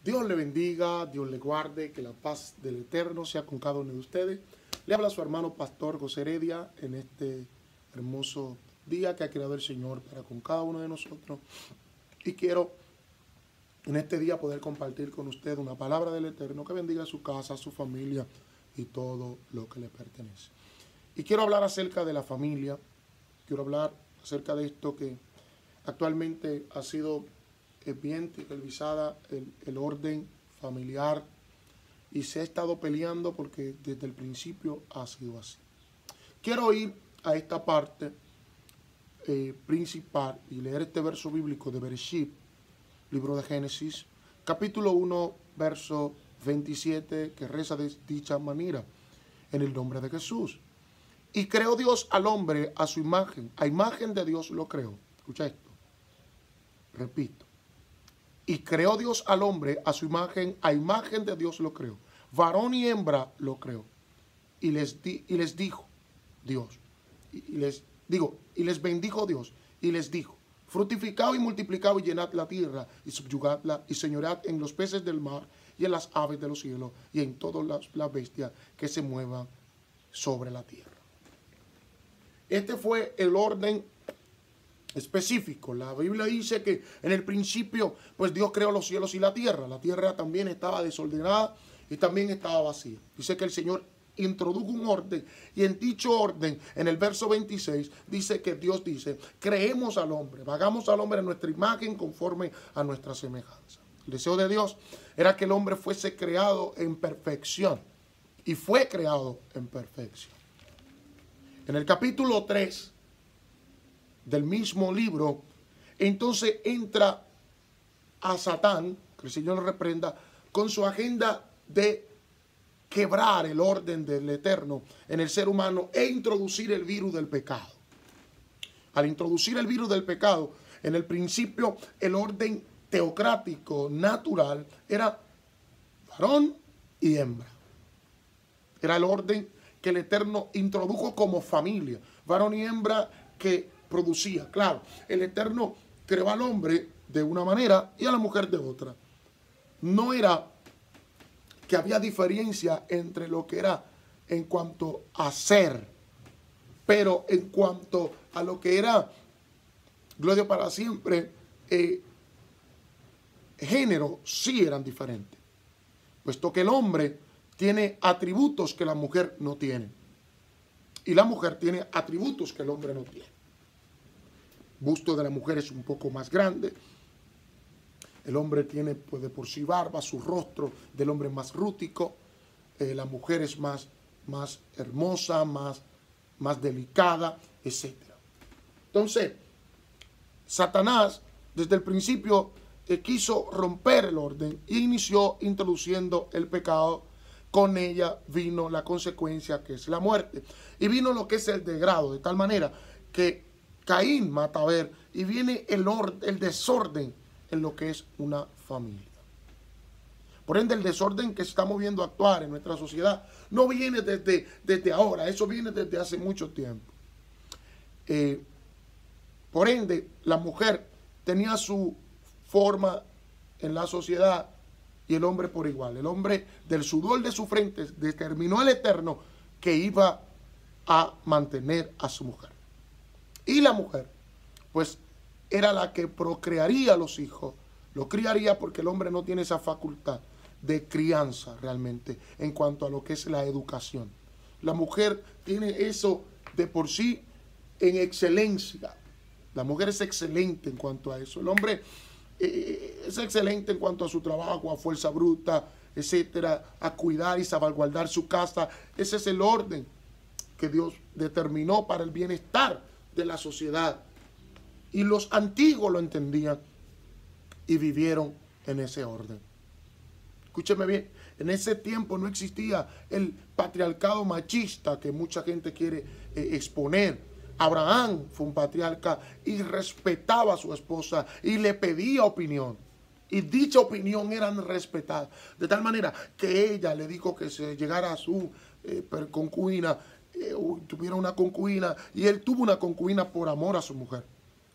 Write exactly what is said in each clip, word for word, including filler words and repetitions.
Dios le bendiga, Dios le guarde, que la paz del Eterno sea con cada uno de ustedes. Le habla su hermano Pastor José Heredia en este hermoso día que ha creado el Señor para con cada uno de nosotros. Y quiero en este día poder compartir con usted una palabra del Eterno que bendiga su casa, su familia y todo lo que le pertenece. Y quiero hablar acerca de la familia, quiero hablar acerca de esto que actualmente ha sido bien televisada, el, el orden familiar, y se ha estado peleando porque desde el principio ha sido así. Quiero ir a esta parte eh, principal y leer este verso bíblico de Bereshit, libro de Génesis, capítulo uno, verso veintisiete, que reza de dicha manera: en el nombre de Jesús. Y creó Dios al hombre a su imagen, a imagen de Dios lo creó. Escucha esto, repito. Y creó Dios al hombre a su imagen, a imagen de Dios lo creó. Varón y hembra lo creó. Y les, di, y les dijo Dios, y, y les digo, y les bendijo Dios, y les dijo: fructificad y multiplicad y llenad la tierra, y subyugadla, y señoread en los peces del mar, y en las aves de los cielos, y en todas las, las bestias que se muevan sobre la tierra. Este fue el orden específico. La Biblia dice que en el principio, pues Dios creó los cielos y la tierra. La tierra también estaba desordenada y también estaba vacía. Dice que el Señor introdujo un orden, y en dicho orden, en el verso veintiséis, dice que Dios dice: creemos al hombre, hagamos al hombre a nuestra imagen conforme a nuestra semejanza. El deseo de Dios era que el hombre fuese creado en perfección, y fue creado en perfección. En el capítulo tres del mismo libro, entonces entra a Satán, que el Señor lo reprenda, con su agenda de quebrar el orden del Eterno en el ser humano e introducir el virus del pecado. Al introducir el virus del pecado, en el principio el orden teocrático natural era varón y hembra. Era el orden que el Eterno introdujo como familia, varón y hembra que producía. Claro, el Eterno creó al hombre de una manera y a la mujer de otra. No era que había diferencia entre lo que era en cuanto a ser, pero en cuanto a lo que era, gloria para siempre, eh, género, sí eran diferentes, puesto que el hombre tiene atributos que la mujer no tiene, y la mujer tiene atributos que el hombre no tiene. El busto de la mujer es un poco más grande. El hombre tiene pues, de por sí barba, su rostro del hombre es más rústico. Eh, la mujer es más, más hermosa, más, más delicada, etcétera. Entonces, Satanás desde el principio eh, quiso romper el orden e inició introduciendo el pecado. Con ella vino la consecuencia, que es la muerte. Y vino lo que es el degrado, de tal manera que Caín mata a Abel y viene el, or, el desorden en lo que es una familia. Por ende, el desorden que estamos viendo actuar en nuestra sociedad no viene desde, desde ahora, eso viene desde hace mucho tiempo. Eh, por ende, la mujer tenía su forma en la sociedad y el hombre por igual. El hombre, del sudor de su frente, determinó el Eterno que iba a mantener a su mujer. Y la mujer, pues, era la que procrearía a los hijos, lo criaría, porque el hombre no tiene esa facultad de crianza realmente en cuanto a lo que es la educación. La mujer tiene eso de por sí en excelencia. La mujer es excelente en cuanto a eso. El hombre eh, es excelente en cuanto a su trabajo, a fuerza bruta, etcétera, a cuidar y salvaguardar su casa. Ese es el orden que Dios determinó para el bienestar de la sociedad. Y los antiguos lo entendían y vivieron en ese orden. Escúcheme bien, en ese tiempo no existía el patriarcado machista que mucha gente quiere eh, exponer. Abraham fue un patriarca y respetaba a su esposa y le pedía opinión. Y dicha opinión era respetada. De tal manera que ella le dijo que se llegara a su eh, concubina, eh, tuviera una concubina, y él tuvo una concubina por amor a su mujer.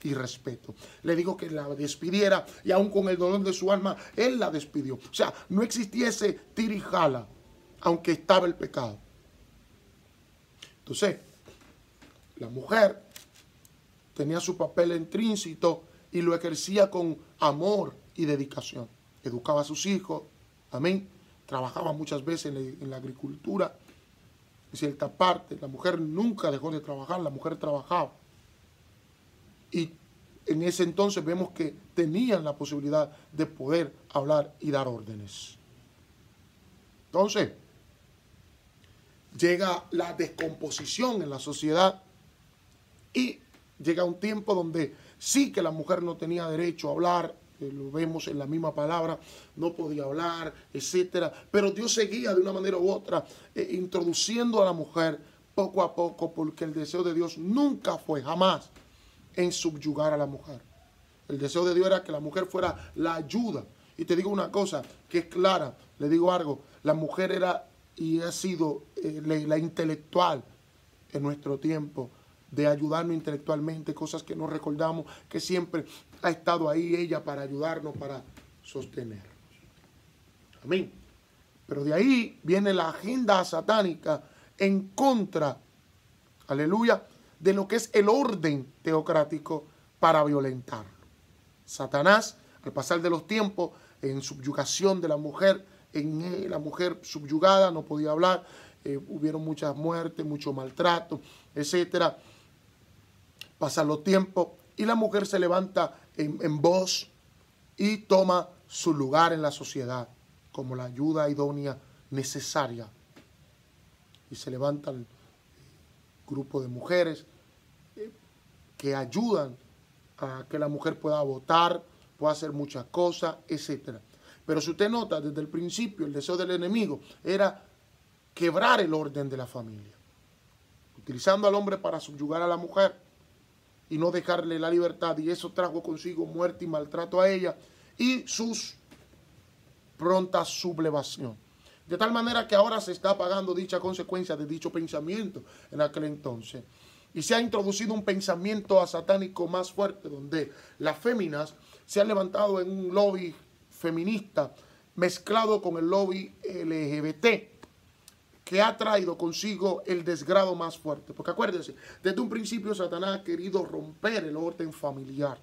y respeto. Le dijo que la despidiera y aún con el dolor de su alma, él la despidió. O sea, no existiese tira y jala, aunque estaba el pecado. Entonces, la mujer tenía su papel intrínseco y lo ejercía con amor y dedicación. Educaba a sus hijos, amén. Trabajaba muchas veces en la, en la agricultura. En cierta parte, la mujer nunca dejó de trabajar, la mujer trabajaba. Y en ese entonces vemos que tenían la posibilidad de poder hablar y dar órdenes. Entonces, llega la descomposición en la sociedad y llega un tiempo donde sí que la mujer no tenía derecho a hablar, eh, lo vemos en la misma palabra, no podía hablar, etcétera. Pero Dios seguía de una manera u otra eh, introduciendo a la mujer poco a poco, porque el deseo de Dios nunca fue, jamás, en subyugar a la mujer. El deseo de Dios era que la mujer fuera la ayuda. Y te digo una cosa que es clara, le digo algo, la mujer era y ha sido eh, la, la intelectual en nuestro tiempo, de ayudarnos intelectualmente, cosas que no recordamos, que siempre ha estado ahí ella para ayudarnos, para sostenernos. Amén. Pero de ahí viene la agenda satánica en contra, aleluya, de lo que es el orden teocrático para violentarlo. Satanás, al pasar de los tiempos, en subyugación de la mujer, en eh, la mujer subyugada, no podía hablar, eh, hubieron muchas muertes, mucho maltrato, etcétera. Pasan los tiempos y la mujer se levanta en, en voz y toma su lugar en la sociedad como la ayuda idónea necesaria. Y se levantan eh, grupos de mujeres eh, que ayudan a que la mujer pueda votar, pueda hacer muchas cosas, etcétera. Pero si usted nota, desde el principio, el deseo del enemigo era quebrar el orden de la familia, utilizando al hombre para subyugar a la mujer y no dejarle la libertad, y eso trajo consigo muerte y maltrato a ella y sus pronta sublevación. De tal manera que ahora se está pagando dicha consecuencia de dicho pensamiento en aquel entonces. Y se ha introducido un pensamiento satánico más fuerte, donde las féminas se han levantado en un lobby feminista mezclado con el lobby L G B T, que ha traído consigo el desgrado más fuerte. Porque acuérdense, desde un principio Satanás ha querido romper el orden familiar.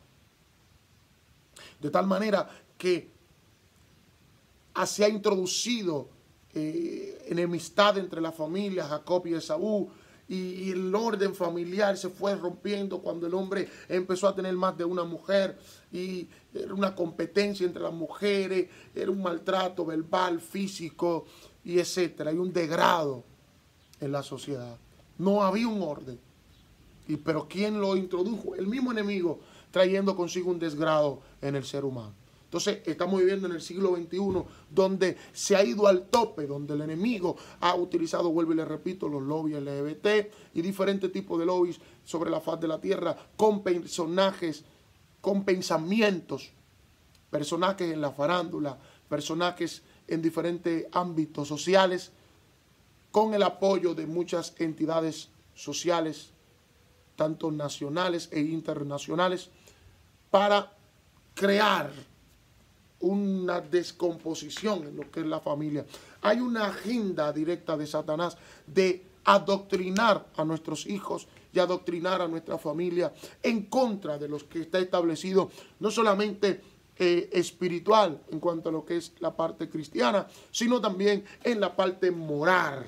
De tal manera que se ha introducido eh, enemistad entre la familia, Jacob y Esaú, y el orden familiar se fue rompiendo cuando el hombre empezó a tener más de una mujer, y era una competencia entre las mujeres, era un maltrato verbal, físico, y etcétera, y un degrado en la sociedad. No había un orden. Y, pero ¿quién lo introdujo? El mismo enemigo, trayendo consigo un desgrado en el ser humano. Entonces estamos viviendo en el siglo veintiuno, donde se ha ido al tope, donde el enemigo ha utilizado, vuelvo y le repito, los lobbies L G B T y diferentes tipos de lobbies sobre la faz de la tierra, con personajes, con pensamientos, personajes en la farándula, personajes en diferentes ámbitos sociales, con el apoyo de muchas entidades sociales, tanto nacionales e internacionales, para crear una descomposición en lo que es la familia. Hay una agenda directa de Satanás de adoctrinar a nuestros hijos y adoctrinar a nuestra familia en contra de los que está establecido, no solamente eh, espiritual en cuanto a lo que es la parte cristiana, sino también en la parte moral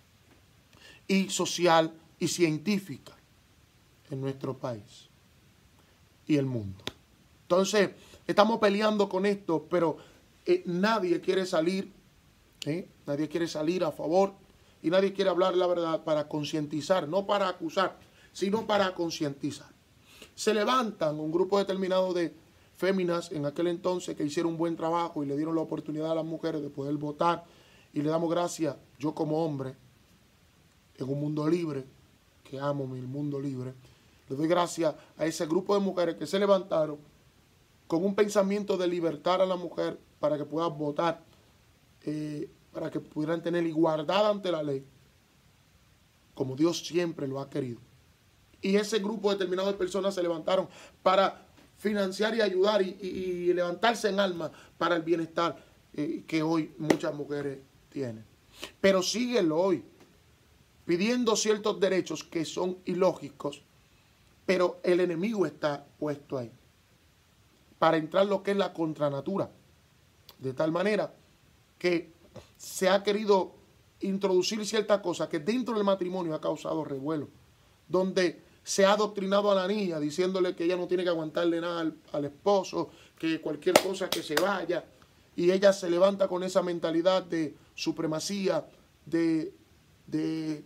y social y científica en nuestro país y el mundo. Entonces, estamos peleando con esto, pero eh, nadie quiere salir, ¿eh? nadie quiere salir a favor y nadie quiere hablar la verdad para concientizar, no para acusar, sino para concientizar. Se levantan un grupo determinado de féminas en aquel entonces que hicieron un buen trabajo y le dieron la oportunidad a las mujeres de poder votar, y le damos gracias, yo como hombre, en un mundo libre, que amo mi mundo libre, le doy gracias a ese grupo de mujeres que se levantaron con un pensamiento de libertar a la mujer para que puedan votar, eh, para que pudieran tener igualdad ante la ley, como Dios siempre lo ha querido. y ese grupo determinado de personas se levantaron para financiar y ayudar y, y, y levantarse en alma para el bienestar eh, que hoy muchas mujeres tienen. Pero siguen hoy pidiendo ciertos derechos que son ilógicos, pero el enemigo está puesto ahí para entrar lo que es la contranatura, de tal manera que se ha querido introducir cierta cosa que dentro del matrimonio ha causado revuelo, donde se ha adoctrinado a la niña diciéndole que ella no tiene que aguantarle nada al, al esposo, que cualquier cosa que se vaya, y ella se levanta con esa mentalidad de supremacía, de, de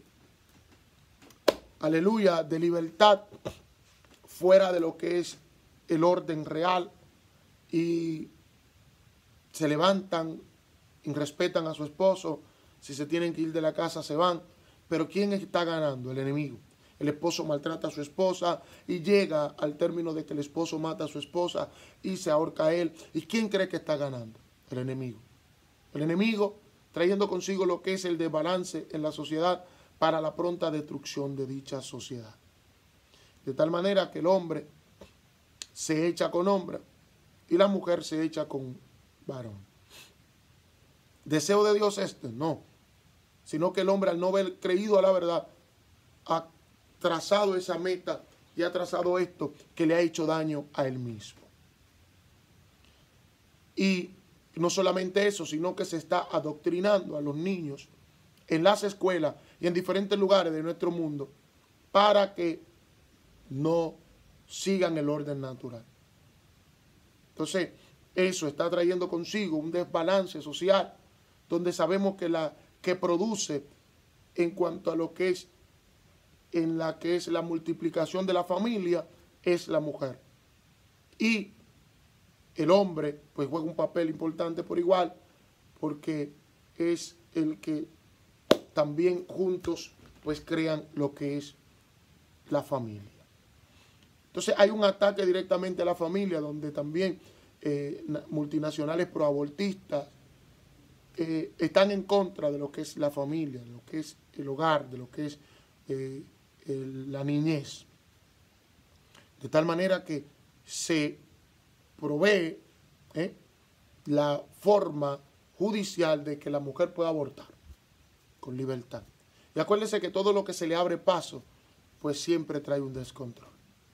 aleluya, de libertad, fuera de lo que es el orden real, y se levantan y respetan a su esposo. Si se tienen que ir de la casa, se van. Pero ¿quién está ganando? El enemigo. El esposo maltrata a su esposa y llega al término de que el esposo mata a su esposa y se ahorca a él. ¿Y quién cree que está ganando? El enemigo. El enemigo trayendo consigo lo que es el desbalance en la sociedad para la pronta destrucción de dicha sociedad. De tal manera que el hombre se echa con hombre y la mujer se echa con varón. ¿Deseo de Dios este? No. Sino que el hombre, al no haber creído a la verdad, ha trazado esa meta y ha trazado esto que le ha hecho daño a él mismo. Y no solamente eso, sino que se está adoctrinando a los niños en las escuelas y en diferentes lugares de nuestro mundo para que no sigan el orden natural. Entonces, eso está trayendo consigo un desbalance social, donde sabemos que la que produce en cuanto a lo que es en la que es la multiplicación de la familia es la mujer. Y el hombre pues juega un papel importante por igual, porque es el que también juntos pues crean lo que es la familia. Entonces hay un ataque directamente a la familia, donde también eh, multinacionales proabortistas eh, están en contra de lo que es la familia, de lo que es el hogar, de lo que es eh, el, la niñez. De tal manera que se provee eh, la forma judicial de que la mujer pueda abortar con libertad. Y acuérdense que todo lo que se le abre paso, pues siempre trae un descontrol.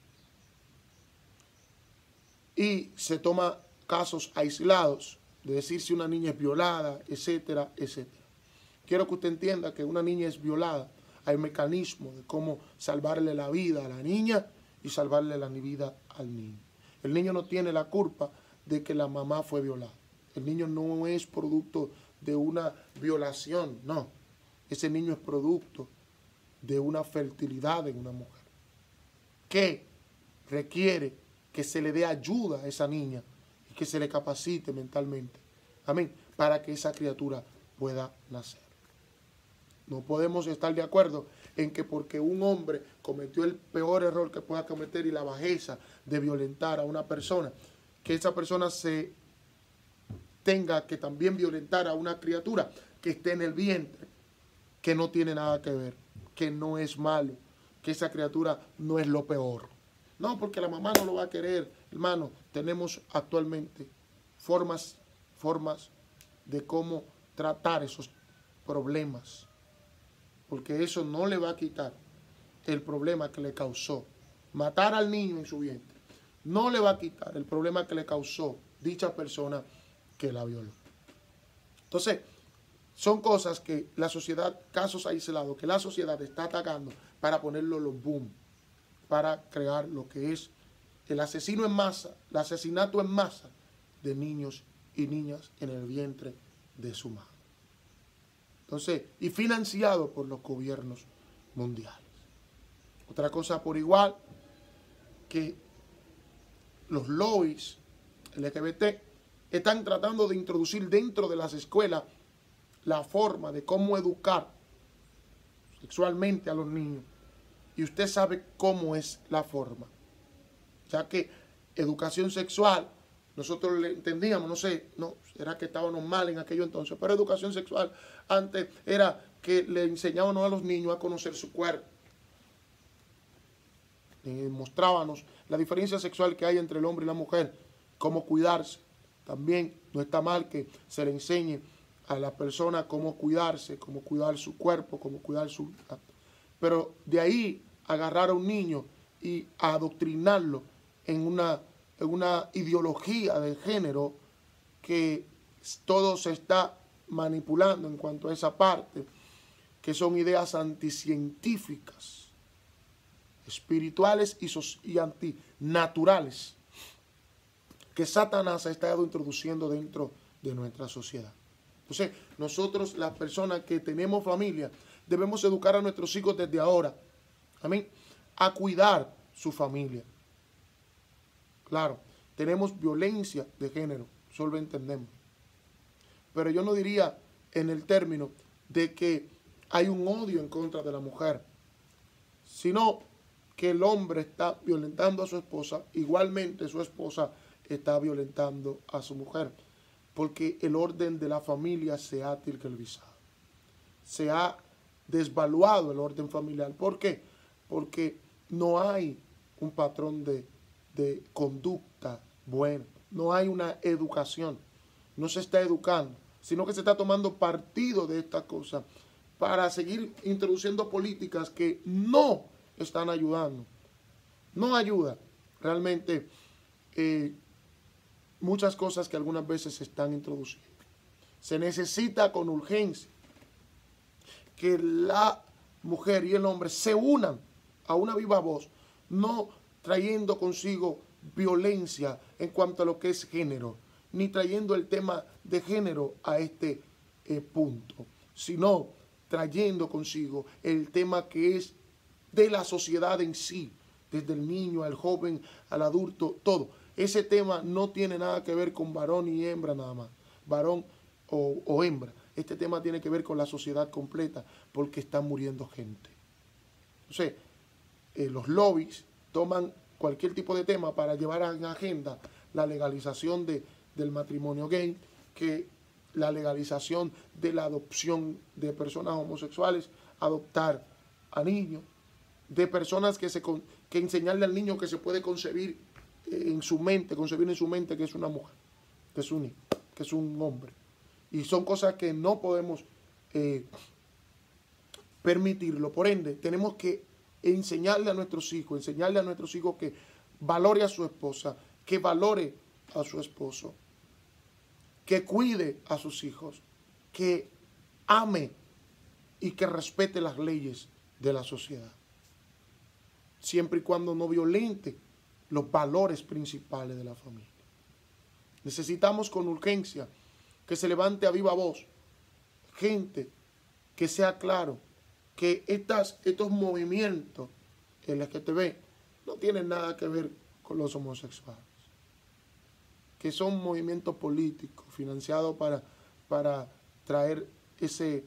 Y se toma casos aislados, de decir si una niña es violada, etcétera, etcétera. Quiero que usted entienda que una niña es violada. Hay mecanismos de cómo salvarle la vida a la niña y salvarle la vida al niño. El niño no tiene la culpa de que la mamá fue violada. El niño no es producto de una violación, no. Ese niño es producto de una fertilidad de una mujer que requiere que se le dé ayuda a esa niña y que se le capacite mentalmente. Amén. Para que esa criatura pueda nacer. No podemos estar de acuerdo en que porque un hombre cometió el peor error que pueda cometer y la bajeza de violentar a una persona, que esa persona se tenga que también violentar a una criatura que esté en el vientre, que no tiene nada que ver, que no es malo, que esa criatura no es lo peor. No, porque la mamá no lo va a querer. Hermano, tenemos actualmente formas, formas de cómo tratar esos problemas, porque eso no le va a quitar el problema que le causó matar al niño en su vientre. No le va a quitar el problema que le causó dicha persona que la violó. Entonces, son cosas que la sociedad, casos aislados, que la sociedad está atacando para ponerlo los boom, para crear lo que es el asesino en masa, el asesinato en masa de niños y niñas en el vientre de su madre. Entonces, y financiado por los gobiernos mundiales. Otra cosa por igual, que los lobbies L G B T están tratando de introducir dentro de las escuelas la forma de cómo educar sexualmente a los niños. Y usted sabe cómo es la forma. Ya que educación sexual, nosotros le entendíamos, no sé, no, era que estábamos mal en aquello entonces, pero educación sexual antes era que le enseñábamos a los niños a conocer su cuerpo. eh, mostrábamos la diferencia sexual que hay entre el hombre y la mujer, cómo cuidarse. También no está mal que se le enseñe a la persona cómo cuidarse, cómo cuidar su cuerpo, cómo cuidar su... Pero de ahí agarrar a un niño y adoctrinarlo en una, en una ideología de género que todo se está manipulando en cuanto a esa parte, que son ideas anticientíficas, espirituales y, y antinaturales, que Satanás ha estado introduciendo dentro de nuestra sociedad. Entonces, nosotros, las personas que tenemos familia, debemos educar a nuestros hijos desde ahora, amén, a cuidar su familia. Claro, tenemos violencia de género, eso lo entendemos. Pero yo no diría en el término de que hay un odio en contra de la mujer, sino que el hombre está violentando a su esposa, igualmente su esposa está violentando a su mujer, porque el orden de la familia se ha tergiversado, se ha desvaluado el orden familiar. ¿Por qué? Porque no hay un patrón de, de conducta buena, no hay una educación, no se está educando, sino que se está tomando partido de esta cosa para seguir introduciendo políticas que no están ayudando. No ayuda realmente eh, muchas cosas que algunas veces se están introduciendo. Se necesita con urgencia que la mujer y el hombre se unan a una viva voz, no trayendo consigo violencia en cuanto a lo que es género, ni trayendo el tema de género a este eh, punto, sino trayendo consigo el tema que es de la sociedad en sí, desde el niño al joven, al adulto, todo. Ese tema no tiene nada que ver con varón y hembra nada más, varón o, o hembra. Este tema tiene que ver con la sociedad completa, porque está muriendo gente. Entonces, eh, los lobbies toman cualquier tipo de tema para llevar en agenda la legalización de, del matrimonio gay, que la legalización de la adopción de personas homosexuales, adoptar a niños, de personas que, se, que enseñarle al niño que se puede concebir en su mente, concebir en su mente que es una mujer, que es un hijo, que es un hombre. Y son cosas que no podemos eh, permitirlo. Por ende, tenemos que enseñarle a nuestros hijos, enseñarle a nuestros hijos que valore a su esposa, que valore a su esposo, que cuide a sus hijos, que ame y que respete las leyes de la sociedad, siempre y cuando no violente los valores principales de la familia. Necesitamos con urgencia que se levante a viva voz gente que sea claro que estas, estos movimientos L G T B no tienen nada que ver con los homosexuales, que son movimientos políticos financiados para, para traer ese,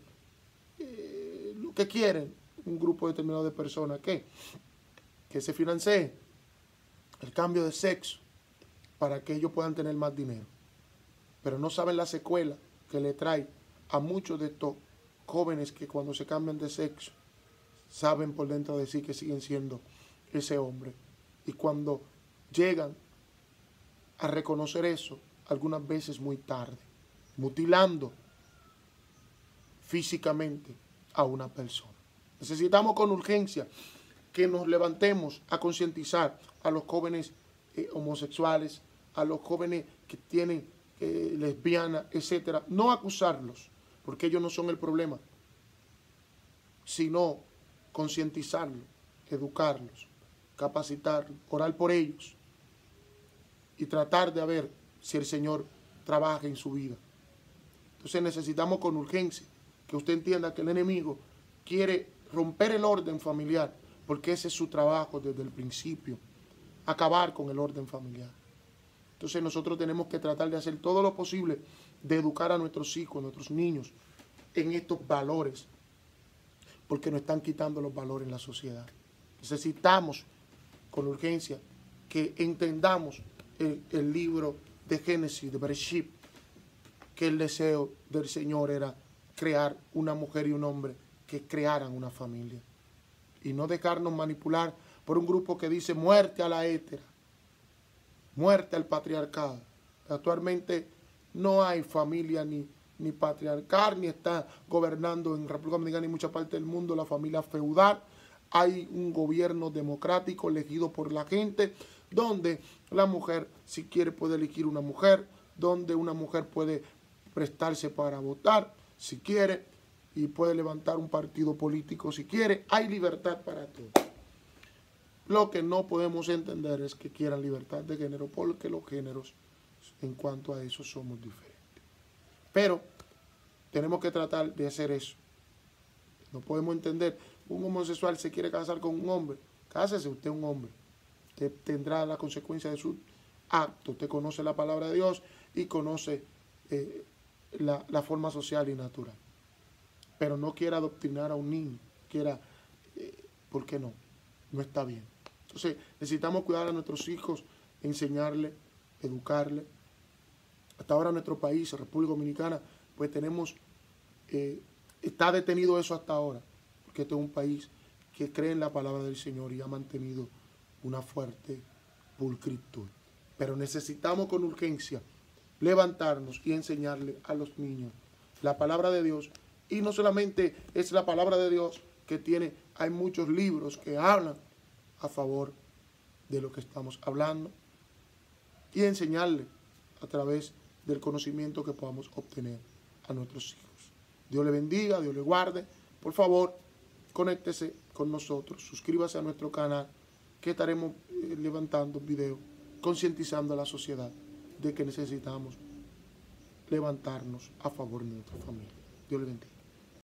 eh, lo que quieren un grupo determinado de personas, que, que se financie el cambio de sexo para que ellos puedan tener más dinero. Pero no saben la secuela que le trae a muchos de estos jóvenes que cuando se cambian de sexo saben por dentro de sí que siguen siendo ese hombre. Y cuando llegan a reconocer eso, algunas veces muy tarde, mutilando físicamente a una persona. Necesitamos con urgencia que nos levantemos a concientizar a los jóvenes eh, homosexuales, a los jóvenes que tienen eh, lesbianas, etcétera. No acusarlos, porque ellos no son el problema, sino concientizarlos, educarlos, capacitarlos, orar por ellos y tratar de ver si el Señor trabaja en su vida. Entonces necesitamos con urgencia que usted entienda que el enemigo quiere romper el orden familiar, porque ese es su trabajo desde el principio, acabar con el orden familiar. Entonces nosotros tenemos que tratar de hacer todo lo posible de educar a nuestros hijos, a nuestros niños, en estos valores, porque nos están quitando los valores en la sociedad. Necesitamos con urgencia que entendamos el, el libro de Génesis, de Bereshit, que el deseo del Señor era crear una mujer y un hombre que crearan una familia, y no dejarnos manipular por un grupo que dice muerte a la hétera, muerte al patriarcado. Actualmente no hay familia ni, ni patriarcal, ni está gobernando en República Dominicana ni mucha parte del mundo la familia feudal. Hay un gobierno democrático elegido por la gente, donde la mujer, si quiere, puede elegir una mujer, donde una mujer puede prestarse para votar, si quiere, y puede levantar un partido político si quiere. Hay libertad para todo. Lo que no podemos entender es que quieran libertad de género, porque los géneros, en cuanto a eso, somos diferentes. Pero tenemos que tratar de hacer eso. No podemos entender, un homosexual se quiere casar con un hombre, cásese usted un hombre. Usted tendrá la consecuencia de su acto. Usted conoce la palabra de Dios y conoce eh, la, la forma social y natural. Pero no quiera adoctrinar a un niño, quiera, eh, ¿por qué no? No está bien. Entonces, necesitamos cuidar a nuestros hijos, enseñarles, educarles. Hasta ahora en nuestro país, República Dominicana, pues tenemos, eh, está detenido eso hasta ahora, porque este es un país que cree en la palabra del Señor y ha mantenido una fuerte pulcritud. Pero necesitamos con urgencia levantarnos y enseñarle a los niños la palabra de Dios. Y no solamente es la palabra de Dios que tiene, hay muchos libros que hablan a favor de lo que estamos hablando, y enseñarle a través del conocimiento que podamos obtener a nuestros hijos. Dios le bendiga, Dios le guarde. Por favor, conéctese con nosotros, suscríbase a nuestro canal, que estaremos eh, levantando videos, concientizando a la sociedad de que necesitamos levantarnos a favor de nuestra familia. Dios le bendiga.